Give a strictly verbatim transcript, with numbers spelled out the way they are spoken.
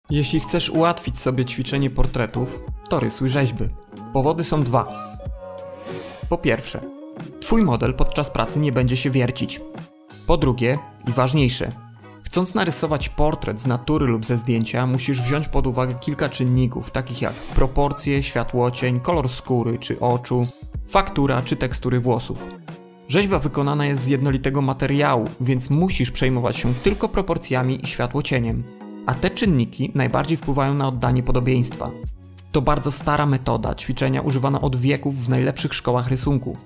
Jeśli chcesz ułatwić sobie ćwiczenie portretów, to rysuj rzeźby. Powody są dwa. Po pierwsze, twój model podczas pracy nie będzie się wiercić. Po drugie, i ważniejsze, chcąc narysować portret z natury lub ze zdjęcia, musisz wziąć pod uwagę kilka czynników, takich jak proporcje, światłocień, kolor skóry czy oczu, faktura czy tekstury włosów. Rzeźba wykonana jest z jednolitego materiału, więc musisz przejmować się tylko proporcjami i światłocieniem. A te czynniki najbardziej wpływają na oddanie podobieństwa. To bardzo stara metoda ćwiczenia używana od wieków w najlepszych szkołach rysunku.